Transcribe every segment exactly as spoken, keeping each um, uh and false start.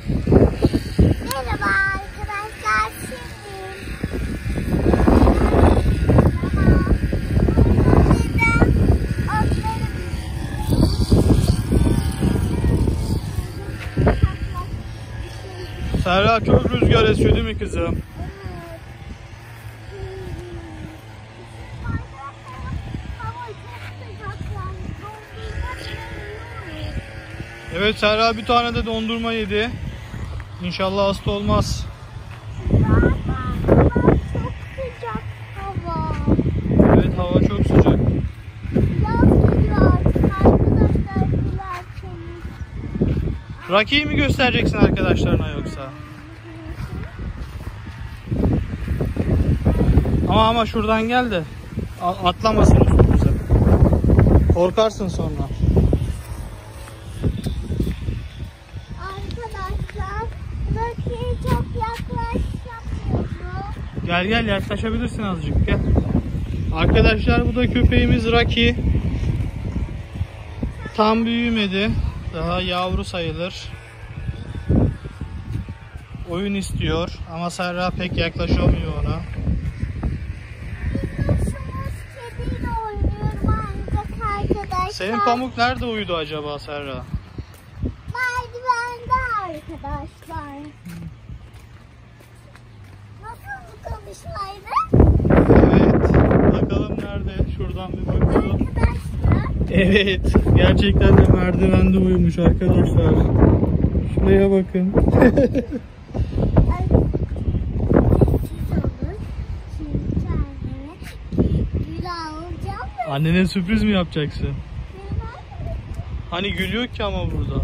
Merhaba arkadaşlar, şimdi Serra, çok rüzgar esiyor değil mi kızım? Evet, Serra bir tane de dondurma yedi. İnşallah hasta olmaz. çok sıcak hava. Evet, hava çok sıcak. Yaz geliyor artık arkadaşlar, dilerseniz. Rocky'yi mi göstereceksin arkadaşlarına yoksa? Ama ama şuradan gel de atlamasın üstümüze. Korkarsın sonra. Arkadaşlar, Rocky'ye çok yaklaşamıyorum. Gel gel, yaklaşabilirsin azıcık, gel. Arkadaşlar, bu da köpeğimiz Rocky. Tam büyümedi. Daha yavru sayılır. Oyun istiyor ama Serra pek yaklaşamıyor ona. Kediyle oynuyorum ancak arkadaşlar. Senin Pamuk nerede uyudu acaba Serra? Merdivende arkadaşlar. Nasıl bu konuşmaydı? Evet. Bakalım nerede? Şuradan bir bakalım. Arkadaşlar. Evet. Gerçekten de merdivende uyumuş arkadaşlar. Şuraya bakın. Annene sürpriz mi yapacaksın? Hani gül yok ki ama burada.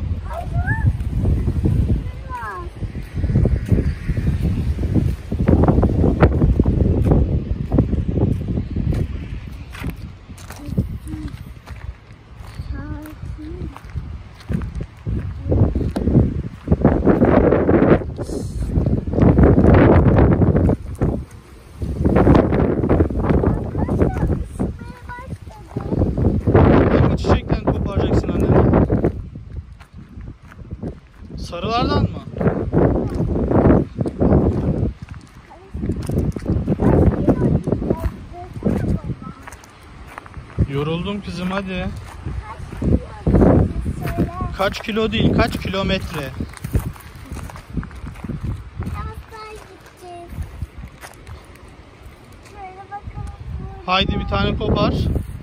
Sarılardan mı? Yoruldum kızım, hadi. Kaç kilo değil, kaç kilometre? Haydi bir tane kopar.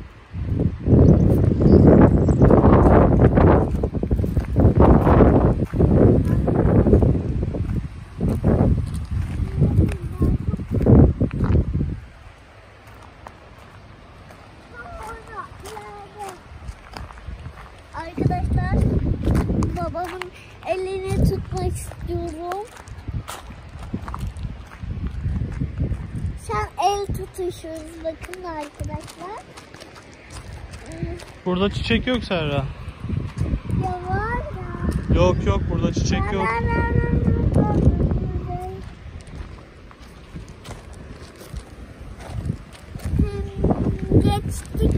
Arkadaşlar, babamın elini tutmak istiyorum. Sen el tutuşuyoruz, bakın arkadaşlar. Burada çiçek yok Serra. Ya var ya. Yok yok, burada çiçek yok. Geçtik.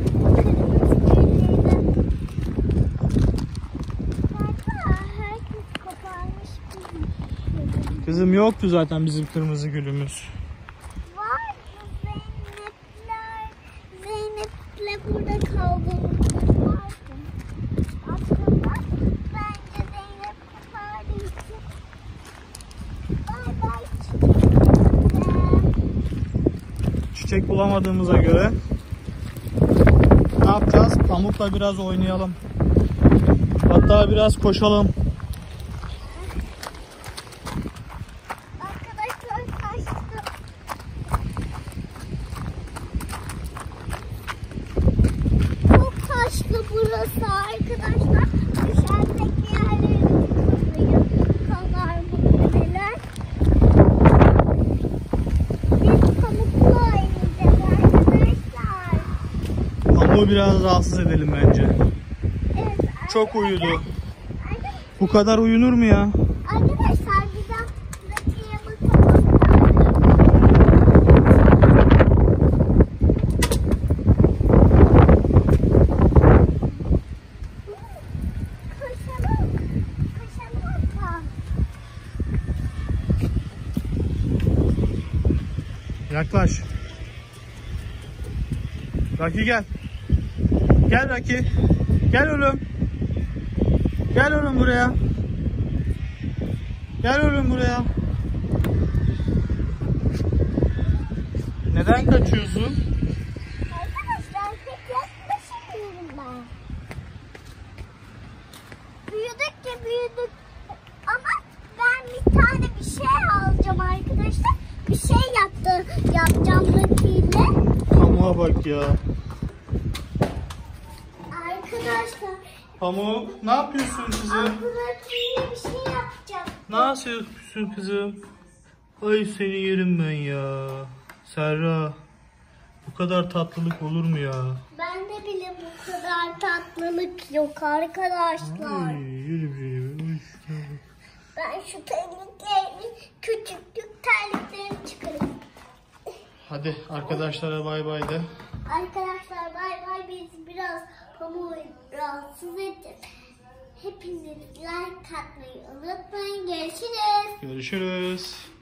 Kızım, yoktu zaten bizim kırmızı gülümüz. Var mı Zeynep'ler? Zeynep'le burada kaldığımız vardı. Aslında bence Zeynep kopardığı için. Bay bay çiçekler. Çiçek bulamadığımıza göre ne yapacağız? Pamukla biraz oynayalım. Hatta biraz koşalım. Burası arkadaşlar, dışarıdaki yerleri tutuyor. Kanlar bu neler. Biz pamukla oynayacağız arkadaşlar. Pamuğu biraz rahatsız edelim bence. Evet, çok uyudu. Arkadaşlar, Bu kadar uyunur mu ya? arkadaşlar bize Rocky'ye bakalım. Yaklaş. Raki gel. Gel Raki. Gel oğlum. Gel oğlum buraya. Gel oğlum buraya. Neden kaçıyorsun? Arkadaşlar pek yaklaşamıyorum ben. Büyüdükçe büyüdük. Ama ben bir tane bir şey alacağım arkadaşlar. Bir şey yaptı, yapacağım Lucky'yle. Pamuğa bak ya. Arkadaşlar. Pamuk ne yapıyorsun kızım? Lucky'yle bir şey yapacağım. Ne yapıyorsun kızım? Ay seni yerim ben ya. Serra. Bu kadar tatlılık olur mu ya? Ben de bile bu kadar tatlılık yok arkadaşlar. Ay, yerim seni. Ben şu terliklerimi, küçüklük terliklerimi çıkarayım. Hadi arkadaşlara bay bay de. Arkadaşlar bay bay, biz biraz pamuğu rahatsız ettik. Hepiniz like atmayı unutmayın. Görüşürüz. Görüşürüz.